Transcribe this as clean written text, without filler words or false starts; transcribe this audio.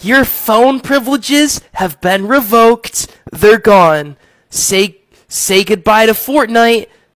Your phone privileges have been revoked. They're gone. Say goodbye to Fortnite.